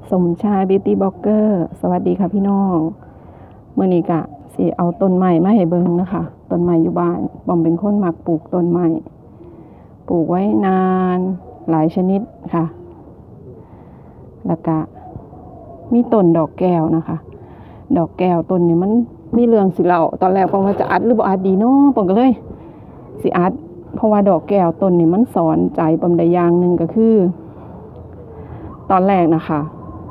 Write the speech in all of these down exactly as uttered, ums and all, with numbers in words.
สมชายบิวตี้บล็อกเกอร์สวัสดีค่ะพี่น้องเมื่อนี้กะสิเอาต้นไม้มาให้เบิ่งนะคะต้นไม้อยู่บ้านบอมเป็นคนมักปลูกต้นไม้ปลูกไว้นานหลายชนิดค่ะแล้วก็มีต้นดอกแก้วนะคะดอกแก้วต้นนี้มันมีเรื่องสิเล่าตอนแรกปอมว่าจะอัดหรือบ่อัดดีเนาะปอมก็เลยสิอัดเพราะว่าดอกแก้วต้นนี้มันสอนใจปอมได้อย่างนึงก็คือตอนแรกนะคะ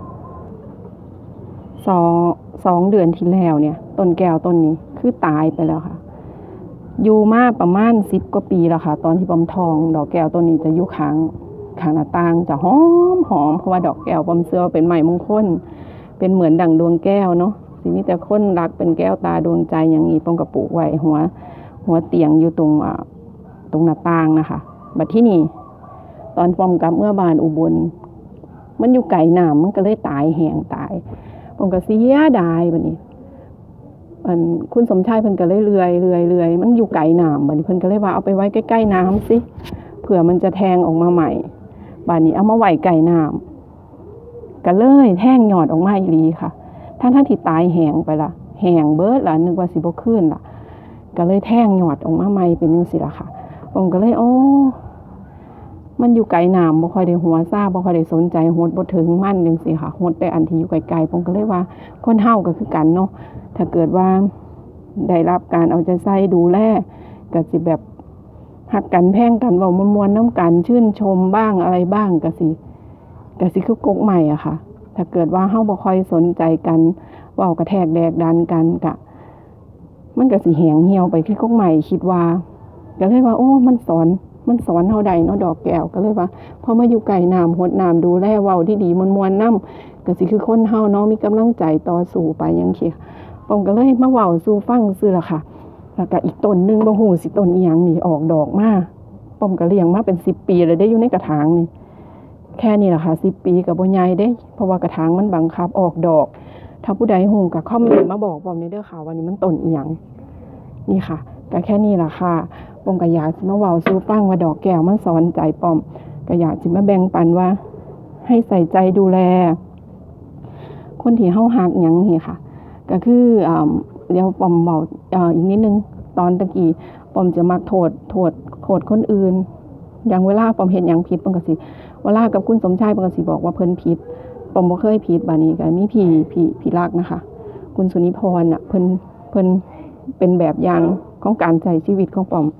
สองสองเดือนที่แล้วเนี่ยต้นแก้วต้นนี้คือตายไปแล้วค่ะอยู่มาประมาณสิบกว่าปีแล้วค่ะตอนที่ปอมทองดอกแก้วต้นนี้จะอยู่ข้างข้างหน้าต่างจะหอมหอมเพราะว่าดอกแก้วปอมเชื่อว่าเป็นไม้มงคลเป็นเหมือนดั่งดวงแก้วเนาะสิมีแต่คนรักเป็นแก้วตาดวงใจอย่างนี้ปอมก็ปลูกไว้หัวหัวเตียงอยู่ตรงอ่าตรงหน้าต่างนะคะบัดที่นี่ตอนปอมกลับเมื่อบานอุบลมันอยู่ไกลน้ำมันก็เลยตายแห้งตายผมก็เสียดายบัดนี้อันคุณสมชายเพิ่นก็เลยเลื่อยเลื่อยเลื่อยมันอยู่ไกลน้ำบัดนี้เพิ่นก็เลยว่าเอาไปไว้ใกล้ๆน้ำสิเผื่อมันจะแทงออกมาใหม่บัดนี้เอามาไว้ไกลน้ำก็เลยแทงยอดออกมาอีหลีค่ะท่านท่านที่ตายแห้งไปละแห้งเบิดละนึกว่าสิบ่ขึ้นล่ะก็เลยแทงยอดออกมาใหม่เป็นจังซี่ล่ะค่ะผมก็เลยโอ้มันอยู่ไกลน้ำบ่ค่อยได้หัวซ่าบ่ค่อยได้สนใจโหดบ่ถึงมันจังซี่ค่ะโหดแต่อันที่อยู่ไกลๆผมก็เลยว่าคนเฮาก็คือกันเนาะถ้าเกิดว่าได้รับการเอาใจใส่ดูแลก็สิแบบฮักกันแพงกันเว้ามวนๆนำกันชื่นชมบ้างอะไรบ้างก็สิก็สิคือกกใหม่อะค่ะถ้าเกิดว่าเฮาบ่ค่อยสนใจกันเว้ากระแทกแดกดันกันก็มันก็สิแห้งเหี่ยวไปคือกกใหม่คิดว่าก็เลยว่าโอ้มันสอนมันสอนเฮาได้เนาะดอกแก้วก็เลยว่าพอมาอยู่ไกลน้ำหดน้ำดูแลเว้าดีๆม่วนๆนำก็สิคือคนเฮาเนาะมีกำลังใจต่อสู้ไปจังซี่ปอมก็เลยมาเว้าสู่ฟังซื่อล่ะค่ะแล้วก็อีกต้นนึงบ่ฮู้สิต้นอีหยังนี่ออกดอกมาปอมก็เลี้ยงมาเป็นสิบปีแล้วได้อยู่ในกระถางนี่แค่นี้ล่ะค่ะสิบปีก็บ่ใหญ่เด้เพราะว่ากระถางมันบังคับออกดอกถ้าผู้ใดฮู้ก็คอมเมนต์มาบอกปอมเด้อค่ะว่านี่มันต้นอีหยังนี่ค่ะก็แค่นี้ล่ะค่ะปอมก็อยากสิมาเว้าสู่ฟังว่าดอกแก้วมันสอนใจปอมก็อยากสิมาแบ่งปันว่าให้ใส่ใจดูแลคนที่เฮาฮักหยังนี่ค่ะก็คืออ่าเดี๋ยวปอมเว้าเอ่ออีกนิดนึงตอนตะกี้ปอมจะมักโทษโทษโทษคนอื่นอย่างเวลาปอมเฮ็ดหยังผิดปอมก็สิเวลากับคุณสมชายปอมก็สิบอกว่าเพิ่นผิดปอมบ่เคยผิดบัดนี้ก็มีพี่พี่พี่รักนะคะคุณสุนิพรน่ะเพิ่นเพิ่นเป็นแบบอย่างของการใช้ชีวิตของปอม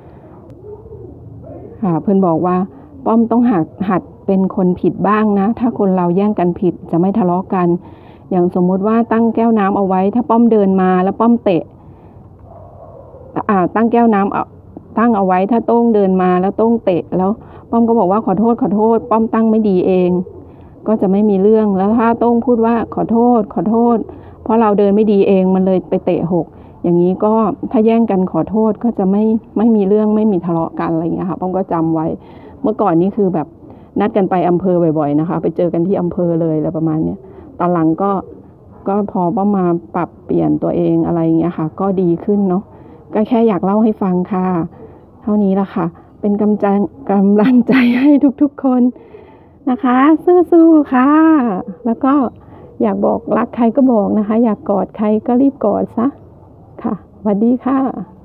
ค่ะเพิ่นบอกว่าป้อมต้องหัดหัดเป็นคนผิดบ้างนะถ้าคนเราแย่งกันผิดจะไม่ทะเลาะกันอย่างสมมติว่าตั้งแก้วน้ำเอาไว้ถ้าป้อมเดินมาแล้วป้อมเตะอ่าตั้งแก้วน้ำเอาตั้งเอาไว้ถ้าโต้งเดินมาแล้วโต้งเตะแล้วป้อมก็บอกว่าขอโทษขอโทษป้อมตั้งไม่ดีเองก็จะไม่มีเรื่องแล้วถ้าโต้งพูดว่าขอโทษขอโทษเพราะเราเดินไม่ดีเองมันเลยไปเตะหกอย่างนี้ก็ถ้าแย่งกันขอโทษก็จะไม่ไม่มีเรื่องไม่มีทะเลาะกันอะไรอย่างเงี้ยค่ะป้อมก็จำไว้เมื่อก่อนนี้คือแบบนัดกันไปอำเภอบ่อยๆนะคะไปเจอกันที่อำเภอเลยอะไรประมาณนี้ตอนหลังก็ก็พอป้อมมาปรับเปลี่ยนตัวเองอะไรอย่างเงี้ยค่ะก็ดีขึ้นเนาะก็แค่อยากเล่าให้ฟังค่ะเท่านี้ละค่ะเป็นกำลังใจกำลังใจให้ทุกๆคนนะคะสู้ๆค่ะแล้วก็อยากบอกรักใครก็บอกนะคะอยากกอดใครก็รีบกอดซะค่ะสวัสดีค่ะ